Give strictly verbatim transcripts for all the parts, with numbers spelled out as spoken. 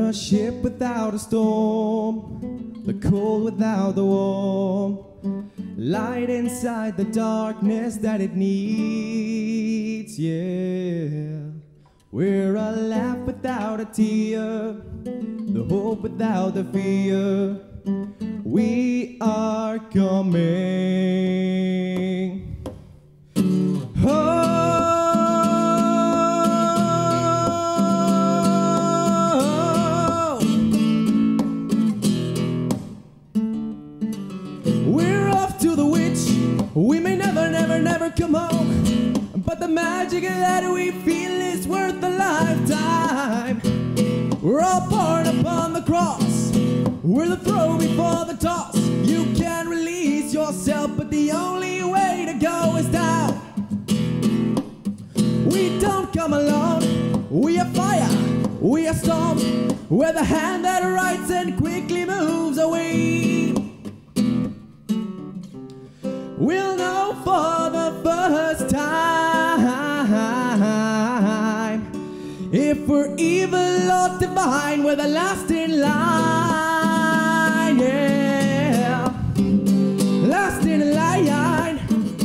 We're a ship without a storm, the cold without the warm, light inside the darkness that it needs, yeah. We're a laugh without a tear, the hope without the fear. We are coming. Oh. We're off to the witch. We may never, never, never come home, but the magic that we feel is worth a lifetime. We're all born upon the cross. We're the throw before the toss. You can release yourself, but the only way to go is down. We don't come alone. We are fire. We are storm. We're the hand that writes and quickly moves away. We'll know for the first time if we're evil or divine. We're the last in line, yeah, last in line.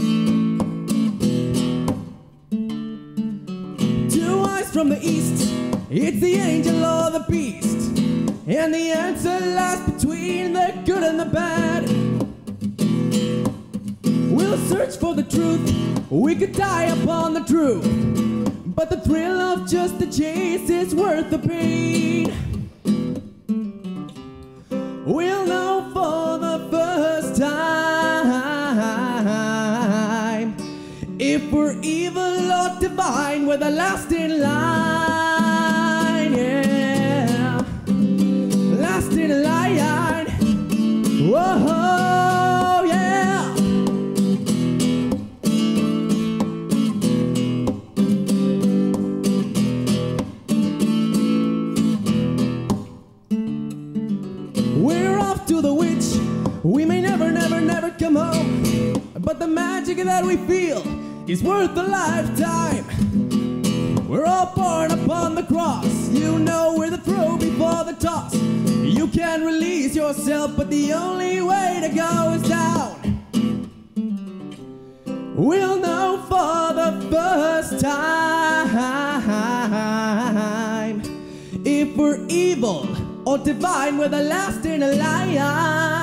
Two eyes from the east, it's the angel or the beast, and the answer lies between the good and the bad. We'll search for the truth, we could die upon the truth, but the thrill of just the chase is worth the pain. We'll know for the first time if we're evil or divine. We're the last in line, yeah, last in line. Whoa, yeah. We're off to the witch. We may never, never, never come home, but the magic that we feel is worth a lifetime. We're all born upon the cross. You know we're the throw before the toss. You can release yourself, but the only way to go is down. We'll know for the first time if we're evil or divine. We're the last in a line.